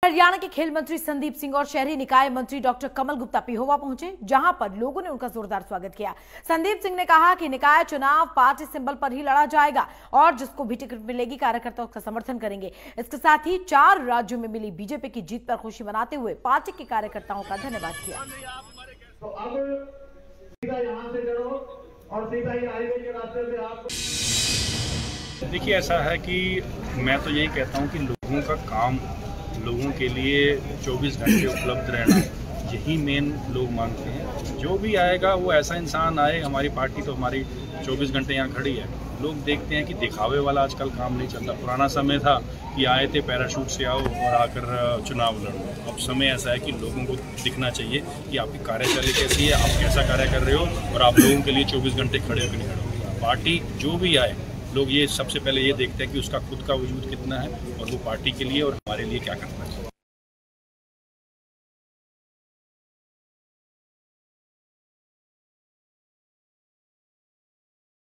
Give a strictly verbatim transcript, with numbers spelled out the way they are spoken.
हरियाणा के खेल मंत्री संदीप सिंह और शहरी निकाय मंत्री डॉक्टर कमल गुप्ता पिहोवा पहुंचे, जहां पर लोगों ने उनका जोरदार स्वागत किया। संदीप सिंह ने कहा कि निकाय चुनाव पार्टी सिंबल पर ही लड़ा जाएगा और जिसको भी टिकट मिलेगी कार्यकर्ता उसका समर्थन करेंगे। इसके साथ ही चार राज्यों में मिली बीजेपी की जीत पर खुशी मनाते हुए पार्टी के कार्यकर्ताओं का धन्यवाद किया। तो अब सीधा यहां से चलो और सीधा ही हाईवे के रास्ते से आप। देखिए, ऐसा है कि मैं तो यही कहता हूं कि लोगों का काम, लोगों के लिए चौबीस घंटे उपलब्ध रहना, यही मेन लोग मानते हैं। जो भी आएगा वो ऐसा इंसान आए। हमारी पार्टी तो हमारी चौबीस घंटे यहाँ खड़ी है। लोग देखते हैं कि दिखावे वाला आजकल काम नहीं चलता। पुराना समय था कि आए थे पैराशूट से आओ और आकर चुनाव लड़ो। अब समय ऐसा है कि लोगों को दिखना चाहिए कि आपकी कार्यशैली कैसी है, आप कैसा कार्य कर रहे हो और आप लोगों के लिए चौबीस घंटे खड़े हो कि नहीं खड़े हो। पार्टी जो भी आए, लोग ये सबसे पहले ये देखते हैं कि उसका खुद का वजूद कितना है और वो पार्टी के लिए और हमारे लिए क्या करना चाहिए।